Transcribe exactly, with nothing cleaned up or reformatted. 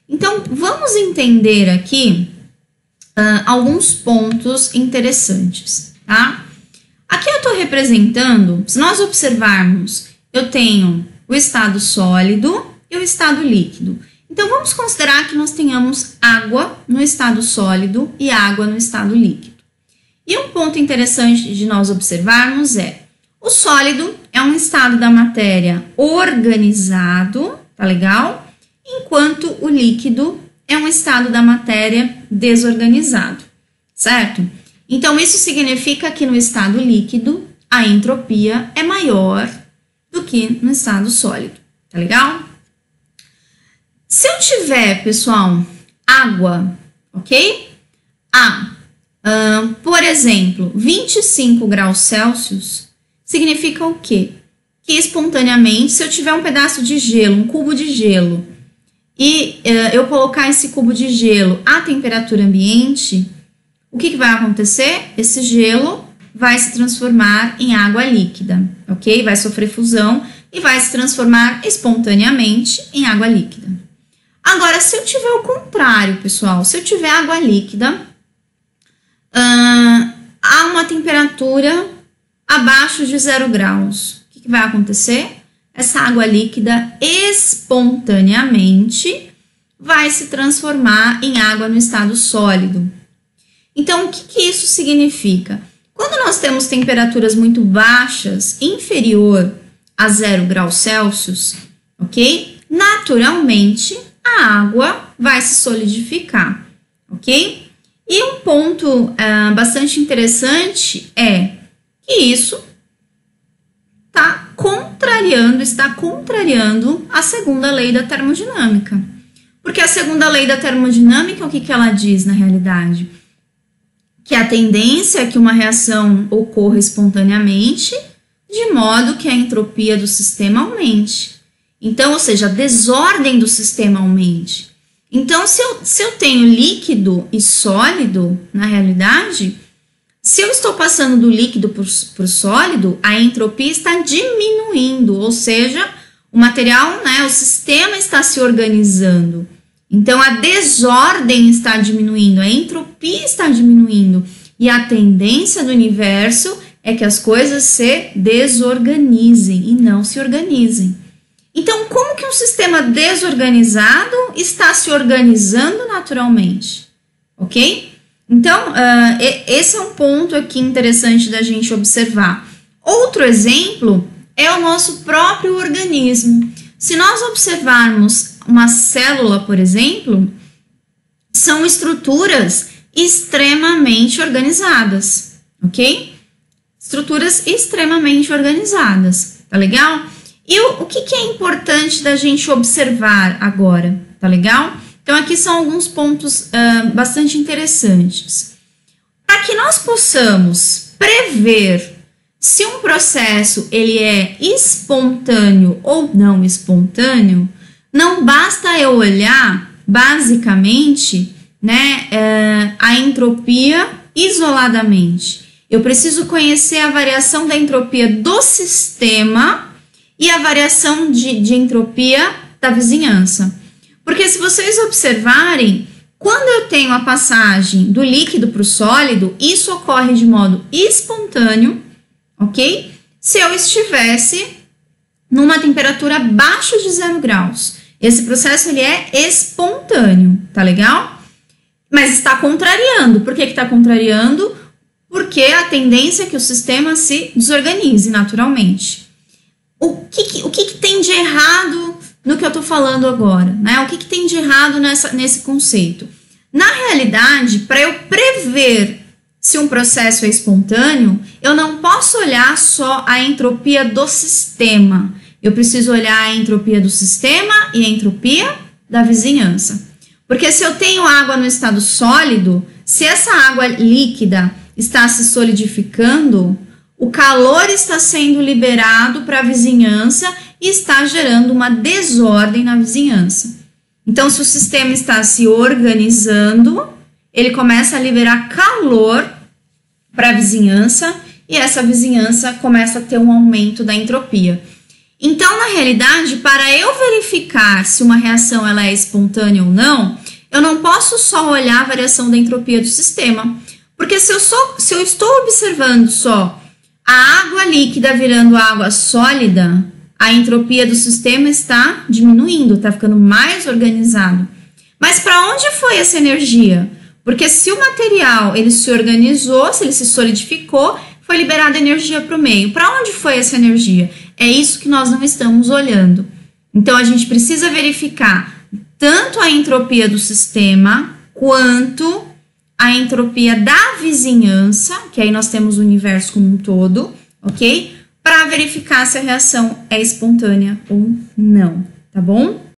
Então, vamos entender aqui uh, alguns pontos interessantes, tá? Aqui eu estou representando, se nós observarmos, eu tenho o estado sólido e o estado líquido. Então, vamos considerar que nós tenhamos água no estado sólido e água no estado líquido. E um ponto interessante de nós observarmos é, o sólido é um estado da matéria organizado, tá legal? Enquanto o líquido é um estado da matéria desorganizado, certo? Então, isso significa que no estado líquido, a entropia é maior do que no estado sólido, tá legal? Se eu tiver, pessoal, água, ok? A, uh, por exemplo, vinte e cinco graus Celsius, significa o quê? Que espontaneamente, se eu tiver um pedaço de gelo, um cubo de gelo, e uh, eu colocar esse cubo de gelo à temperatura ambiente, o que, que vai acontecer? Esse gelo vai se transformar em água líquida, ok? Vai sofrer fusão e vai se transformar espontaneamente em água líquida. Agora, se eu tiver o contrário, pessoal, se eu tiver água líquida, uh, a uma temperatura abaixo de zero graus, o que, que vai acontecer? Essa água líquida espontaneamente vai se transformar em água no estado sólido. Então, o que, que isso significa? Quando nós temos temperaturas muito baixas, inferior a zero graus Celsius, ok? Naturalmente, a água vai se solidificar, ok? E um ponto uh, bastante interessante é que isso está contrariando, está contrariando a segunda lei da termodinâmica. Porque a segunda lei da termodinâmica, o que, que ela diz na realidade? Que a tendência é que uma reação ocorra espontaneamente, de modo que a entropia do sistema aumente. Então, ou seja, a desordem do sistema aumente. Então, se eu, se eu tenho líquido e sólido, na realidade, se eu estou passando do líquido para o sólido, a entropia está diminuindo, ou seja, o material, né, o sistema está se organizando. Então, a desordem está diminuindo, a entropia está diminuindo. E a tendência do universo é que as coisas se desorganizem e não se organizem. Então, como que um sistema desorganizado está se organizando naturalmente? Ok? Então, uh, esse é um ponto aqui interessante da gente observar. Outro exemplo é o nosso próprio organismo. Se nós observarmos uma célula, por exemplo, são estruturas extremamente organizadas, ok? Estruturas extremamente organizadas, tá legal? E o, o que, que é importante da gente observar agora, tá legal? Então, aqui são alguns pontos uh, bastante interessantes. Para que nós possamos prever se um processo ele é espontâneo ou não espontâneo, não basta eu olhar, basicamente, né, uh, a entropia isoladamente. Eu preciso conhecer a variação da entropia do sistema e a variação de, de entropia da vizinhança. Porque se vocês observarem, quando eu tenho a passagem do líquido para o sólido, isso ocorre de modo espontâneo, ok? Se eu estivesse numa temperatura abaixo de zero graus. Esse processo ele é espontâneo, tá legal? Mas está contrariando. Por que que está contrariando? Porque a tendência é que o sistema se desorganize naturalmente. O que, que, o que, que tem de errado no que eu estou falando agora, né? O que, que tem de errado nessa, nesse conceito? Na realidade, para eu prever se um processo é espontâneo, eu não posso olhar só a entropia do sistema. Eu preciso olhar a entropia do sistema e a entropia da vizinhança. Porque se eu tenho água no estado sólido, se essa água líquida está se solidificando, o calor está sendo liberado para a vizinhança e está gerando uma desordem na vizinhança. Então, se o sistema está se organizando, ele começa a liberar calor para a vizinhança e essa vizinhança começa a ter um aumento da entropia. Então, na realidade, para eu verificar se uma reação ela é espontânea ou não, eu não posso só olhar a variação da entropia do sistema. Porque se eu, sou, se eu estou observando só a água líquida virando água sólida, a entropia do sistema está diminuindo, está ficando mais organizado. Mas para onde foi essa energia? Porque se o material ele se organizou, se ele se solidificou, foi liberada energia para o meio. Para onde foi essa energia? É isso que nós não estamos olhando. Então, a gente precisa verificar tanto a entropia do sistema, quanto a entropia da vizinhança, que aí nós temos o universo como um todo, ok? Para verificar se a reação é espontânea ou não, tá bom?